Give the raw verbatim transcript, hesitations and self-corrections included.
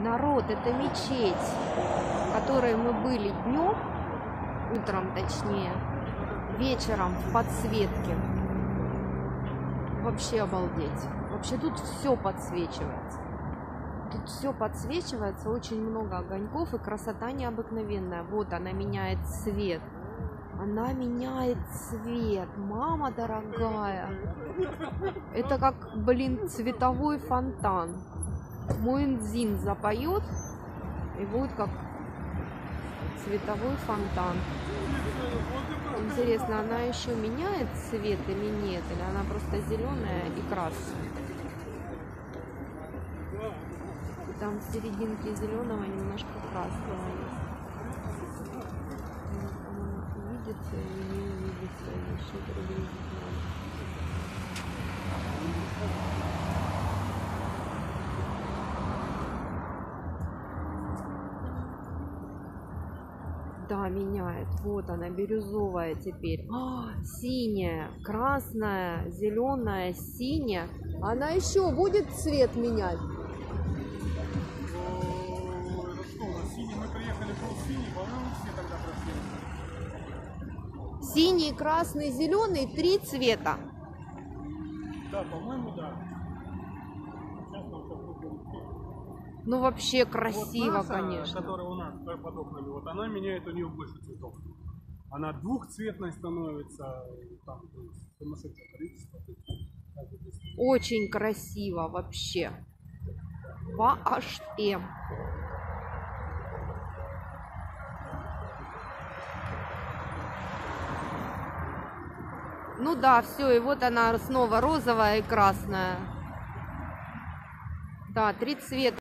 Народ, это мечеть, в которой мы были днем, утром точнее, вечером в подсветке. Вообще обалдеть. Вообще тут все подсвечивается. Тут все подсвечивается, очень много огоньков, и красота необыкновенная. Вот она меняет цвет. Она меняет цвет. Мама дорогая. Это как, блин, цветовой фонтан. Муэдзин запоет, и будет как цветовой фонтан. Интересно, она еще меняет цвет или нет? Или она просто зеленая и красная? И там в серединке зеленого немножко красного есть. Видится или не видится? Еще приблизительно. Да, меняет. Вот она, бирюзовая теперь. А, синяя, красная, зеленая, синяя. Она еще будет цвет менять? Синий, красный, зеленый, три цвета. Да, по-моему, да. Ну вообще красиво, вот наша, конечно. Которая у нас под окнами, вот она меняет, у нее больше цветов. Она двухцветной становится, там сумасшедшее количество. Очень красиво вообще. Вообще. Ну да, все, и вот она снова розовая и красная. Да, три цвета.